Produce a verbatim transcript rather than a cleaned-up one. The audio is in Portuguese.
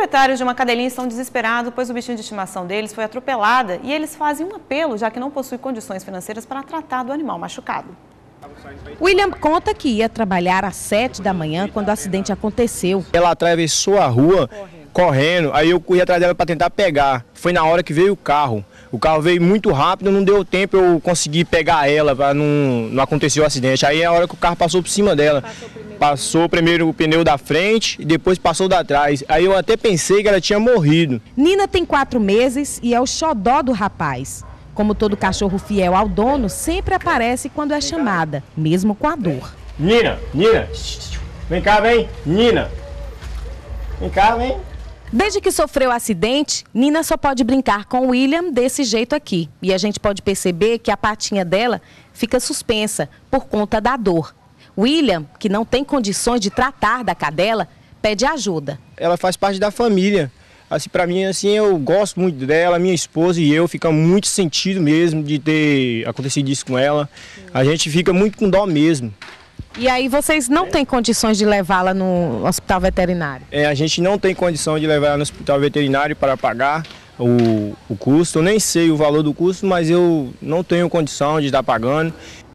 proprietários de uma cadelinha estão desesperados, pois o bichinho de estimação deles foi atropelada e eles fazem um apelo, já que não possui condições financeiras para tratar do animal machucado. William conta que ia trabalhar às sete da manhã quando o acidente aconteceu. Ela atravessou a rua correndo, correndo aí eu corri atrás dela para tentar pegar. Foi na hora que veio o carro. O carro veio muito rápido, não deu tempo eu conseguir pegar ela para não, não acontecer o acidente. Aí é a hora que o carro passou por cima dela. Passou primeiro, passou primeiro o pneu da frente e depois passou da trás. Aí eu até pensei que ela tinha morrido. Nina tem quatro meses e é o xodó do rapaz. Como todo cachorro fiel ao dono, sempre aparece quando é chamada, mesmo com a dor. Nina, Nina, vem cá, vem, Nina. Vem cá, vem. Desde que sofreu o acidente, Nina só pode brincar com o William desse jeito aqui. E a gente pode perceber que a patinha dela fica suspensa por conta da dor. William, que não tem condições de tratar da cadela, pede ajuda. Ela faz parte da família. Assim, para mim, assim, eu gosto muito dela, minha esposa e eu, fica muito sentido mesmo de ter acontecido isso com ela. A gente fica muito com dó mesmo. E aí vocês não têm condições de levá-la no hospital veterinário? É, a gente não tem condição de levar ela no hospital veterinário para pagar o, o custo. Eu nem sei o valor do custo, mas eu não tenho condição de estar pagando.